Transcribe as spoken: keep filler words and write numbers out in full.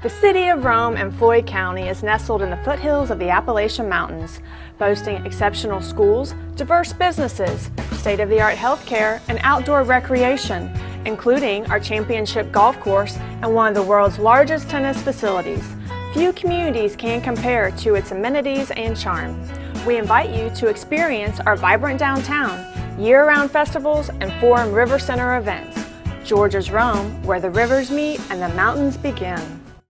The city of Rome in Floyd County is nestled in the foothills of the Appalachian Mountains, boasting exceptional schools, diverse businesses, state-of-the-art healthcare, and outdoor recreation, including our championship golf course and one of the world's largest tennis facilities. Few communities can compare to its amenities and charm. We invite you to experience our vibrant downtown, year-round festivals, and forum river center events. Georgia's Rome, where the rivers meet and the mountains begin.